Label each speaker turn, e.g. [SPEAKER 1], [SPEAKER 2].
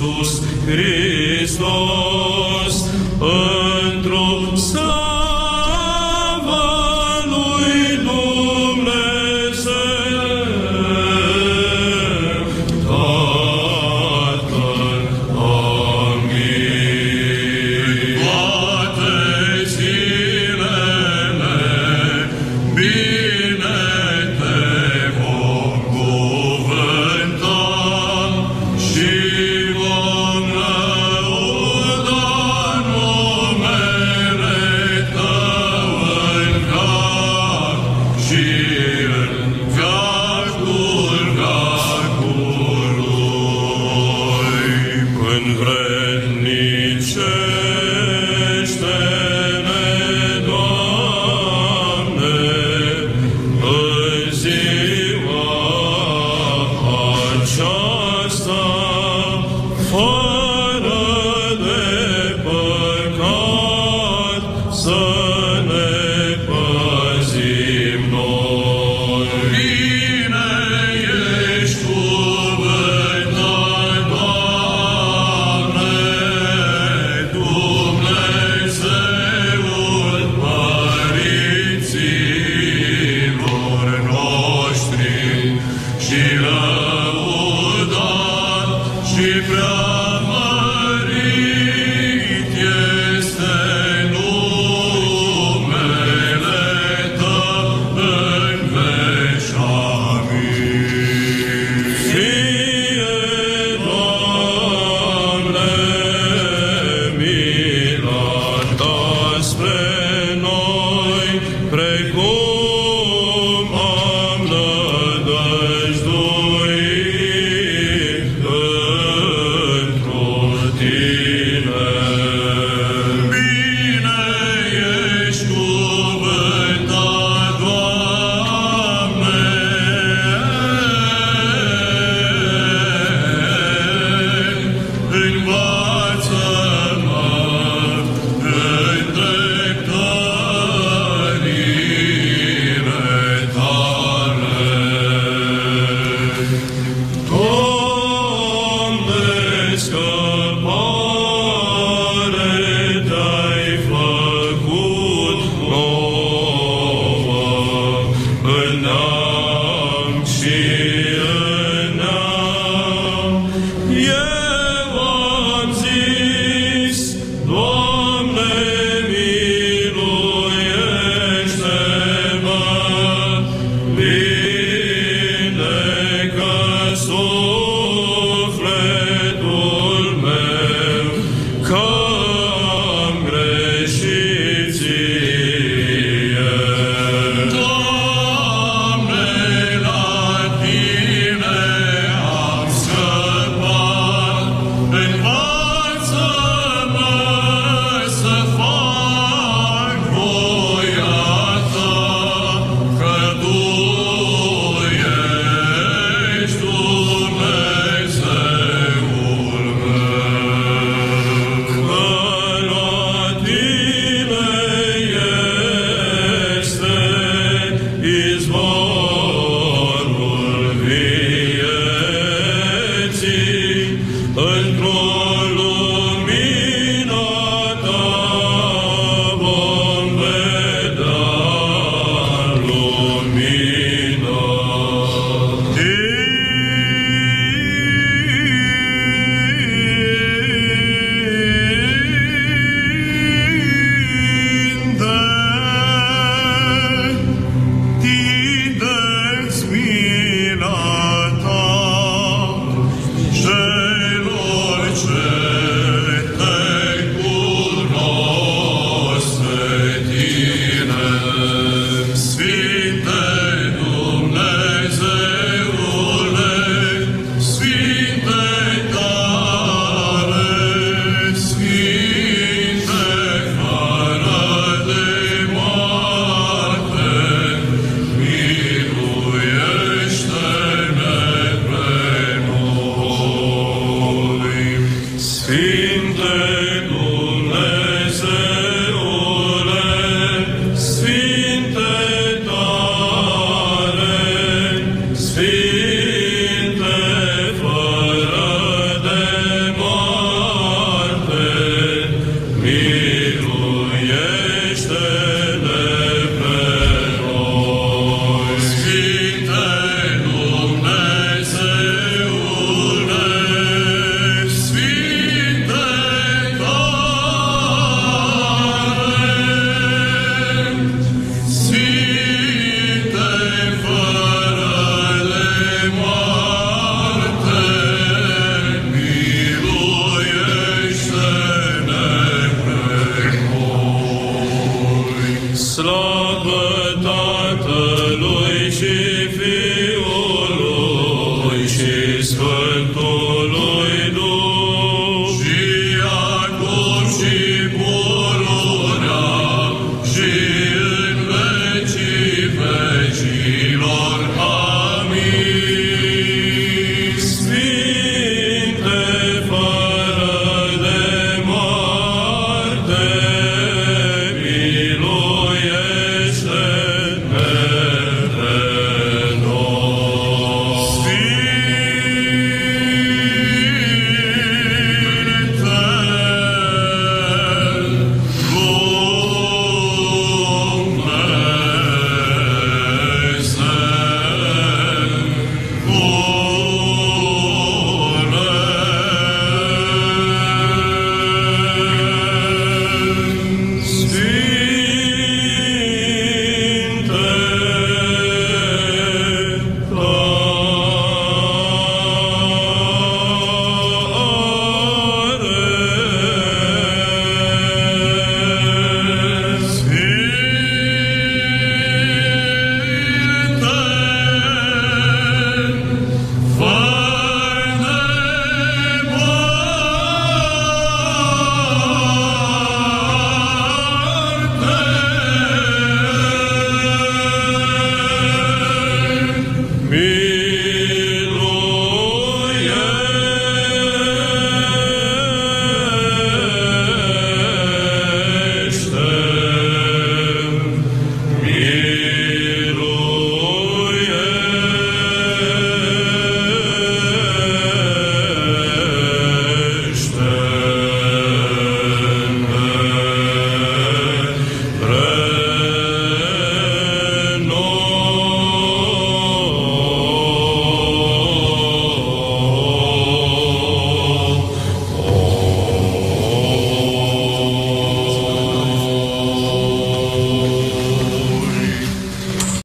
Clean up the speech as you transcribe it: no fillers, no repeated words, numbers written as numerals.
[SPEAKER 1] Iisus Hristos, într-o slavă lui Dumnezeu, Tatăl. Amin. Toate zilele bine te vom cuvânta și vom lăuda numele Tău în veac și în veacul veacului. Învrednicește-ne, Doamne, în ziua aceasta, fără de păcat, să ne păzim noi. Bine ești cuvântat, Doamne, Dumnezeul părinților noștri, și lăudat și preamărit este numele Tău în veci. Amin. Fie, Doamne, mila Ta spre noi, precum am nădăjduit într-o Tine. Bine ești cuvântat, Doamne, învață-mă în dreptările Tale. Doamne, scăpare Te-ai făcut nouă în neam și în neam. Eu am zis, Doamne, miluiește-mă, vindecă sufletul meu, că-am greșit Ție. Doamne, la Tine am scăpat, învață-mă să fac voia Ta, că Tu ești Dumnezeul meu. Că la Tine este izvorul vieții, într-o lumină Ta vom vedea lumina. Tinde-ți mila Ta celor ce Te cunosc pe Tine. Sfinte Dumnezeule, Sfinte tare, Sfinte fără de moarte, miluiește-ne pe noi. Sfinte